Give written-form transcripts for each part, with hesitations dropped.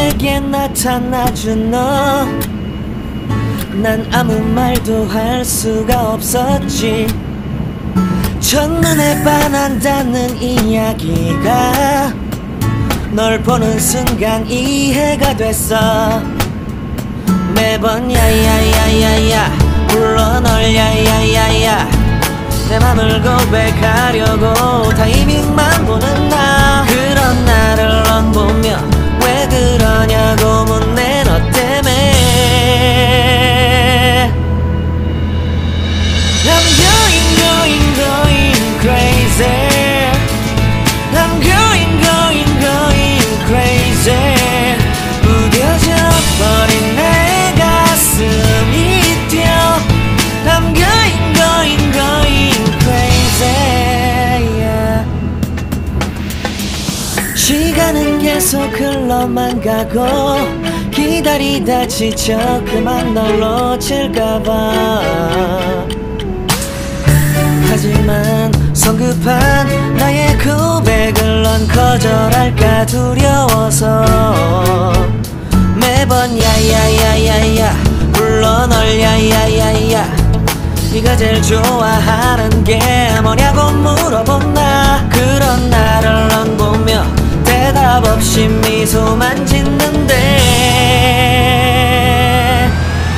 내게 나타나준 너, 난 아무 말도 할 수가 없었지. 첫눈에 반한다는 이야기가 널 보는 순간 이해가 됐어. 매번 야야야야야 불러 널 야야야야, 내 맘을 고백하려고 타이밍만 보는 나. 그런 나를 넌 보며 왜 그러냐고 묻네. 너 때문에 I'm going going going crazy. I'm going going going crazy. 무뎌져 버린 내 가슴이 뛰어. I'm going going going crazy, yeah. 시간은 계속 흘러만 가고 기다리다 지쳐 그만 널 놓칠까봐. 하지만 성급한 나의 고백을 넌 거절할까 두려워서 매번 야야야야야 불러 널 야야야야. 네가 제일 좋아하는 게 뭐냐고 물어본 나. 그런 나를 넌 보며 대답 없이 미소만 짓는데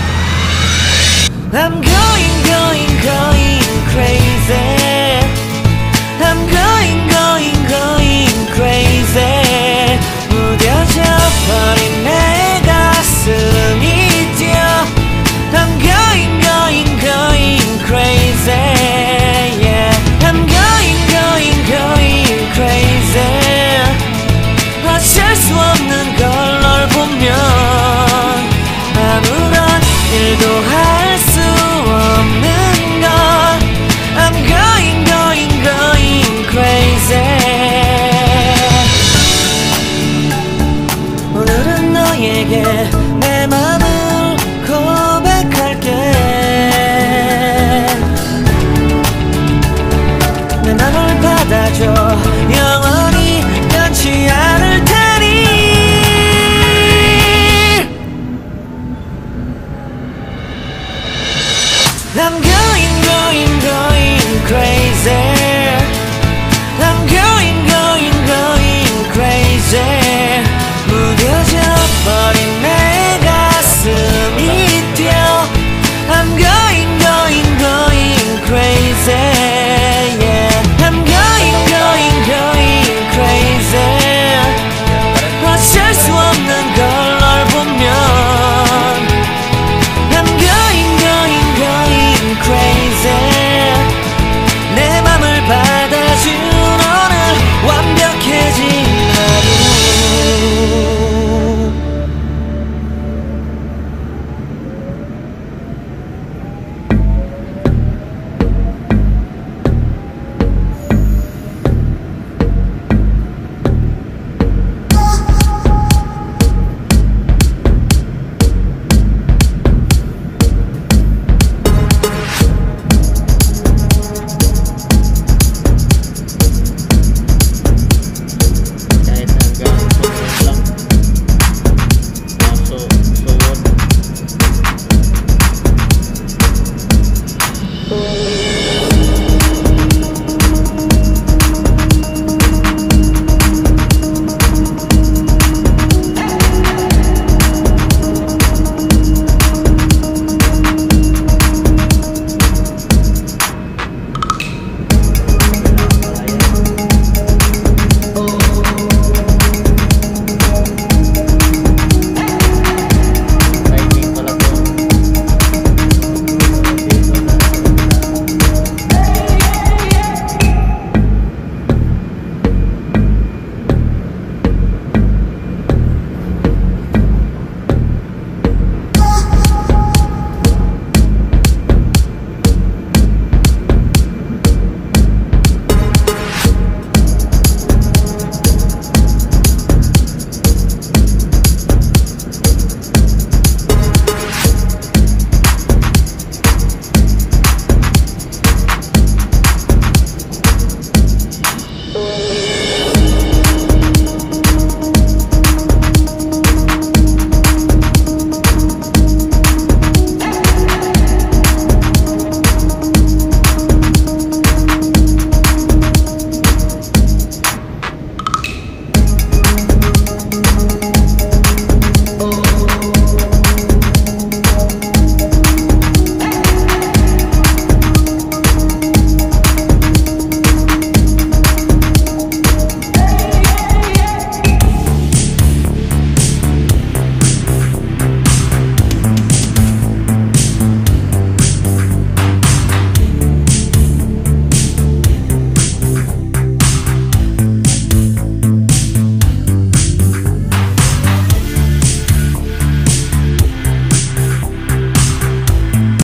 I'm going going going crazy. I'm going going going crazy. 무뎌져 버린 내 가슴이 뛰어. I'm going going going crazy, yeah. I'm going going going crazy. 어쩔 수 없는 걸 널 보면 아무런 일도 할 수 없는 걸. I'm going going going crazy. 오늘은 너에게 내 맘을 고백할게. 내 맘을 받아줘. 영원히 변치 않을 테니. I'm